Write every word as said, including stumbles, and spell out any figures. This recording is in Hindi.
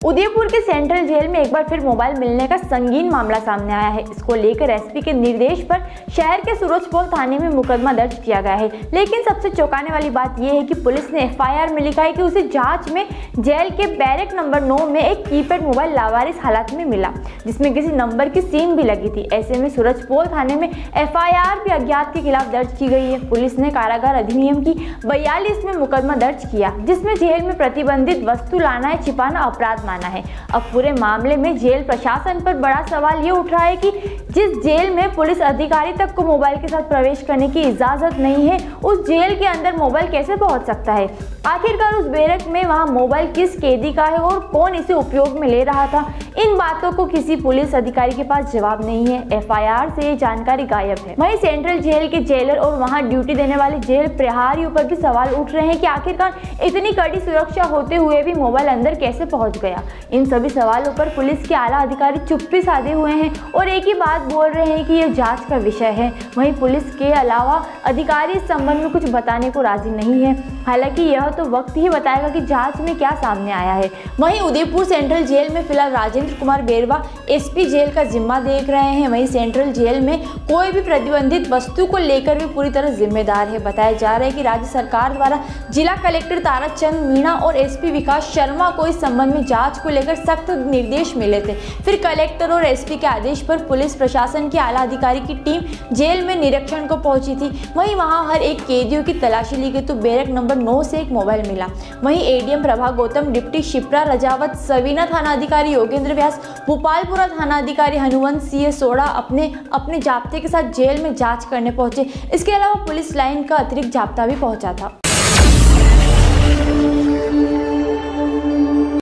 उदयपुर के सेंट्रल जेल में एक बार फिर मोबाइल मिलने का संगीन मामला सामने आया है। इसको लेकर एसपी के निर्देश पर शहर के सूरजपोल थाने में मुकदमा दर्ज किया गया है। लेकिन सबसे चौंकाने वाली बात यह है कि पुलिस ने एफआईआर में लिखा है कि उसे जांच में जेल के बैरक नंबर नौ में एक कीपैड मोबाइल लावारिस हालत में मिला, जिसमें किसी नंबर की सीम भी लगी थी। ऐसे में सूरजपोल थाने में एफआईआर भी अज्ञात के खिलाफ दर्ज की गई है। पुलिस ने कारागार अधिनियम की बयालीस में मुकदमा दर्ज किया, जिसमें जेल में प्रतिबंधित वस्तु लाना या छिपाना अपराध माना है। अब पूरे मामले में जेल प्रशासन पर बड़ा सवाल ये उठ रहा है कि जिस जेल में पुलिस अधिकारी तक को मोबाइल के साथ प्रवेश करने की इजाजत नहीं है, उस जेल के अंदर मोबाइल कैसे पहुंच सकता है? आखिरकार उस बैरक में वहां मोबाइल किस कैदी का है और कौन इसे उपयोग में ले रहा था? इन बातों को किसी पुलिस अधिकारी के पास जवाब नहीं है। एफआईआर से ये जानकारी गायब है। वहीं सेंट्रल जेल के जेलर और वहां ड्यूटी देने वाले जेल प्रहरियों पर भी सवाल उठ रहे हैं कि आखिरकार इतनी कड़ी सुरक्षा होते हुए भी मोबाइल अंदर कैसे पहुंच गया। इन सभी सवालों पर पुलिस के आला अधिकारी चुप्पी साधे हुए हैं और एक ही बात बोल रहे हैं कि यह जांच का विषय है। वहीं पुलिस के अलावा अधिकारी इस संबंध में कुछ बताने को राजी नहीं है। हालांकि यह तो वक्त ही बताएगा कि जांच में क्या सामने आया है। वहीं उदयपुर सेंट्रल जेल में फिलहाल राजेंद्र कुमार बेरवा एसपी जेल का जिम्मा देख रहे हैं। वहीं सेंट्रल जेल में कोई भी प्रतिबंधित वस्तु को लेकर भी पूरी तरह जिम्मेदार है। बताया जा रहा है कि राज्य सरकार द्वारा जिला कलेक्टर ताराचंद मीणा और एसपी विकास शर्मा को इस संबंध में जांच को लेकर सख्त निर्देश मिले थे। फिर कलेक्टर और एसपी के आदेश पर पुलिस प्रशासन के आला अधिकारी की टीम जेल में निरीक्षण को पहुंची थी। वहीं वहां हर एक कैदियों की तलाशी ली गई तो बैरक नंबर नौ से एक मोबाइल मिला। वहीं एडीएम प्रभा गौतम, डिप्टी शिप्रा रजावत, सवीना थाना अधिकारी योगेंद्र व्यास, भोपालपुरा थाना अधिकारी हनुवंत सिंह सोड़ा अपने अपने जाब्ते के साथ जेल में जांच करने पहुंचे। इसके अलावा पुलिस लाइन का अतिरिक्त जाब्ता भी पहुंचा था।